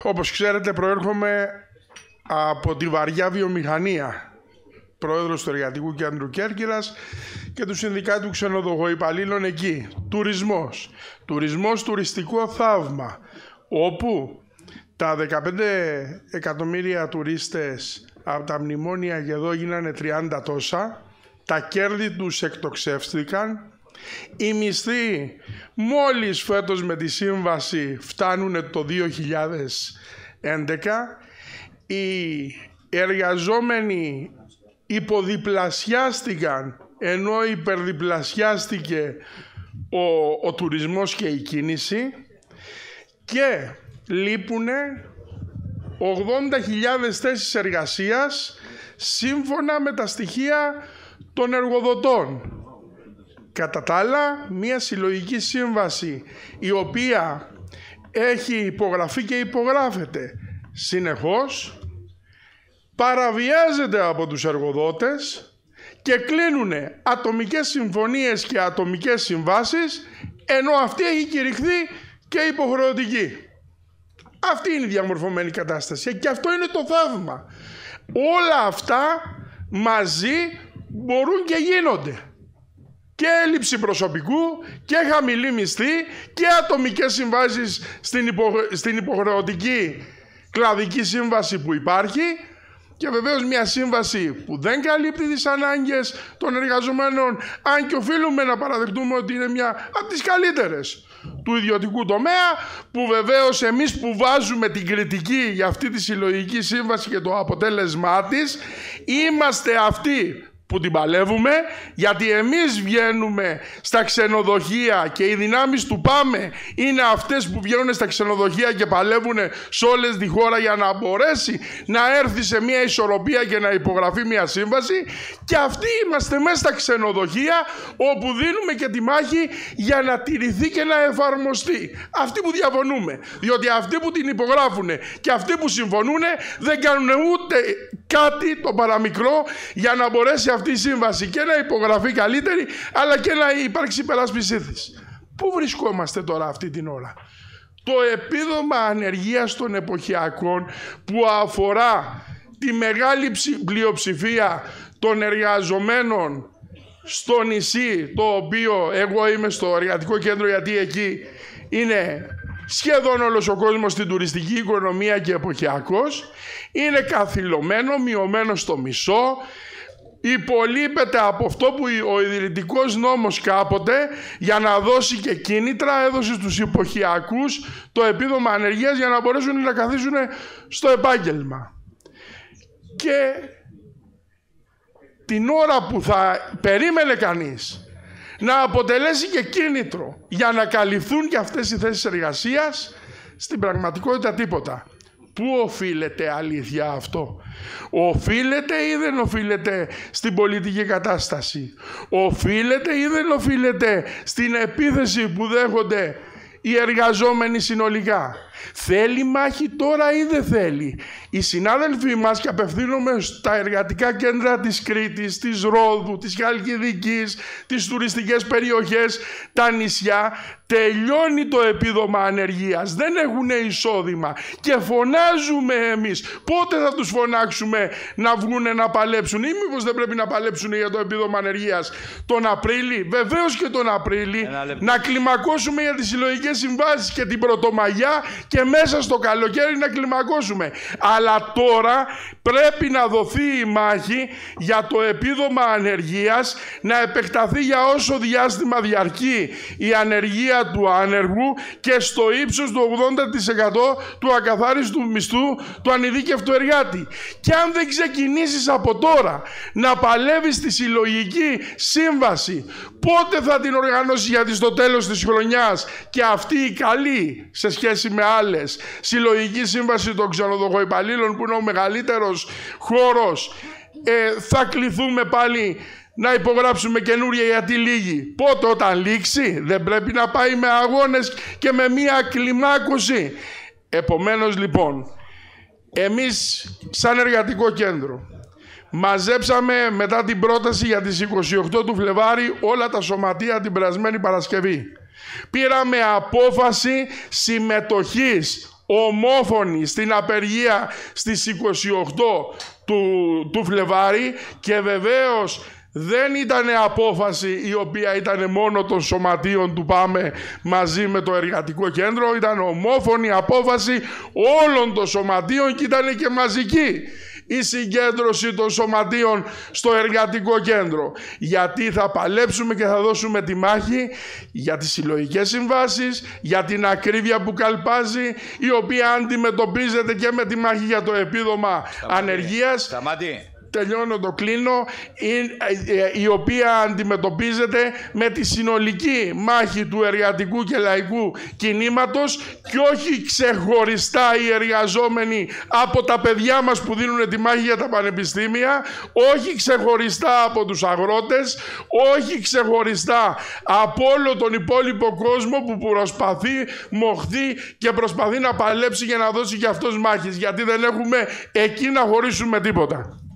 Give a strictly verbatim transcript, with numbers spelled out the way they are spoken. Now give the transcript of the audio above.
Όπως ξέρετε, προέρχομαι από τη βαριά βιομηχανία, πρόεδρος του Εργατικού Κέντρου Κέρκυρας και του Συνδικάτου Ξενοδοχοϊπαλλήλων εκεί. Τουρισμός. Τουρισμός, τουριστικό θαύμα, όπου τα δεκαπέντε εκατομμύρια τουρίστες από τα μνημόνια και εδώ γίνανε τριάντα τόσα, τα κέρδη τους εκτοξεύστηκαν. Οι μισθοί μόλις φέτος με τη σύμβαση φτάνουν το δύο χιλιάδες έντεκα. Οι εργαζόμενοι υποδιπλασιάστηκαν ενώ υπερδιπλασιάστηκε ο, ο τουρισμός και η κίνηση και λείπουνε ογδόντα χιλιάδες θέσεις εργασίας σύμφωνα με τα στοιχεία των εργοδοτών. Κατά τα άλλα, μια συλλογική σύμβαση η οποία έχει υπογραφεί και υπογράφεται συνεχώς, παραβιάζεται από τους εργοδότες και κλείνουν ατομικές συμφωνίες και ατομικές συμβάσεις, ενώ αυτή έχει κηρυχθεί και υποχρεωτική. Αυτή είναι η διαμορφωμένη κατάσταση και αυτό είναι το θαύμα. Όλα αυτά μαζί μπορούν και γίνονται. Και έλλειψη προσωπικού και χαμηλή μισθή και ατομικές συμβάσεις στην, υπο... στην υποχρεωτική κλαδική σύμβαση που υπάρχει και βεβαίως μια σύμβαση που δεν καλύπτει τις ανάγκες των εργαζομένων, αν και οφείλουμε να παραδεχτούμε ότι είναι μια από τις καλύτερες του ιδιωτικού τομέα, που βεβαίως εμείς που βάζουμε την κριτική για αυτή τη συλλογική σύμβαση και το αποτέλεσμά της, είμαστε αυτοί που την παλεύουμε, γιατί εμείς βγαίνουμε στα ξενοδοχεία και οι δυνάμεις του ΠΑΜΕ είναι αυτές που βγαίνουν στα ξενοδοχεία και παλεύουν σε όλες τη χώρα για να μπορέσει να έρθει σε μια ισορροπία και να υπογραφεί μια σύμβαση, και αυτοί είμαστε μέσα στα ξενοδοχεία όπου δίνουμε και τη μάχη για να τηρηθεί και να εφαρμοστεί. Αυτοί που διαφωνούμε, διότι αυτοί που την υπογράφουν και αυτοί που συμφωνούν δεν κάνουν ούτε κάτι το παραμικρό για να μπορέσει αυτή η σύμβαση και να υπογραφεί καλύτερη, αλλά και να υπάρξει υπεράσπιση της. Πού βρισκόμαστε τώρα αυτή την ώρα? Το επίδομα ανεργίας των εποχιακών, που αφορά τη μεγάλη πλειοψηφία των εργαζομένων στο νησί, το οποίο εγώ είμαι στο εργατικό κέντρο γιατί εκεί είναι σχεδόν όλος ο κόσμος στην τουριστική οικονομία και εποχιακός, είναι καθυλωμένο, μειωμένο στο μισό, υπολείπεται από αυτό που ο ιδρυτικός νόμος κάποτε, για να δώσει και κίνητρα, έδωσε στους εποχιακούς το επίδομα ανεργίας για να μπορέσουν να καθίσουν στο επάγγελμα. Και την ώρα που θα περίμενε κανείς να αποτελέσει και κίνητρο για να καλυφθούν και αυτές οι θέσεις εργασίας, στην πραγματικότητα τίποτα. Πού οφείλεται αλήθεια αυτό? Οφείλεται ή δεν οφείλεται στην πολιτική κατάσταση? Οφείλεται ή δεν οφείλεται στην επίθεση που δέχονται οι εργαζόμενοι συνολικά? Θέλει μάχη τώρα ή δεν θέλει? Οι συνάδελφοί μας, και απευθύνομαι στα εργατικά κέντρα της Κρήτης, της Ρόδου, της Χαλκιδικής, τις τουριστικές περιοχές, τα νησιά, τελειώνει το επίδομα ανεργίας, δεν έχουν εισόδημα και φωνάζουμε εμείς. Πότε θα τους φωνάξουμε να βγούνε να παλέψουν, ή μήπως δεν πρέπει να παλέψουν για το επίδομα ανεργίας τον Απρίλη? Βεβαίως και τον Απρίλη, να κλιμακώσουμε για τις συλλογικές συμβάσεις και την Πρωτομαγιά και μέσα στο καλοκαίρι να κλιμακώσουμε. Αλλά τώρα πρέπει να δοθεί η μάχη για το επίδομα ανεργίας, να επεκταθεί για όσο διάστημα διαρκεί η ανεργία του άνεργου και στο ύψος του ογδόντα τοις εκατό του ακαθάριστου μισθού του ανειδίκευτου εργάτη. Και αν δεν ξεκινήσεις από τώρα να παλεύεις τη συλλογική σύμβαση, πότε θα την οργανώσεις? Γιατί στο τέλος της χρονιάς και αυτή η καλή σε σχέση με άλλες συλλογική σύμβαση των ξενοδοχοϊπαλλήλων, που είναι ο μεγαλύτερος χώρος, ε, θα κληθούμε πάλι να υπογράψουμε καινούρια γιατί λίγοι. Πότε? Όταν λήξει? Δεν πρέπει να πάει με αγώνες και με μία κλιμάκωση? Επομένως λοιπόν, εμείς σαν εργατικό κέντρο μαζέψαμε μετά την πρόταση για τις είκοσι οκτώ του Φλεβάρι όλα τα σωματεία την περασμένη Παρασκευή. Πήραμε απόφαση συμμετοχής ομόφωνοι στην απεργία στις είκοσι οκτώ του, του Φλεβάρη, και βεβαίως δεν ήταν απόφαση η οποία ήταν μόνο των σωματείων του ΠΑΜΕ μαζί με το Εργατικό Κέντρο, ήταν ομόφωνη απόφαση όλων των σωματείων και ήταν και μαζική η συγκέντρωση των σωματείων στο Εργατικό Κέντρο. Γιατί θα παλέψουμε και θα δώσουμε τη μάχη για τις συλλογικές συμβάσεις, για την ακρίβεια που καλπάζει, η οποία αντιμετωπίζεται και με τη μάχη για το επίδομα ανεργίας. Σταμάτη. Τελειώνω, το κλείνω, η οποία αντιμετωπίζεται με τη συνολική μάχη του εργατικού και λαϊκού κινήματος και όχι ξεχωριστά οι εργαζόμενοι από τα παιδιά μας που δίνουν τη μάχη για τα πανεπιστήμια, όχι ξεχωριστά από τους αγρότες, όχι ξεχωριστά από όλο τον υπόλοιπο κόσμο που προσπαθεί, μοχθεί και προσπαθεί να παλέψει για να δώσει και αυτός μάχης, γιατί δεν έχουμε εκεί να χωρίσουμε τίποτα.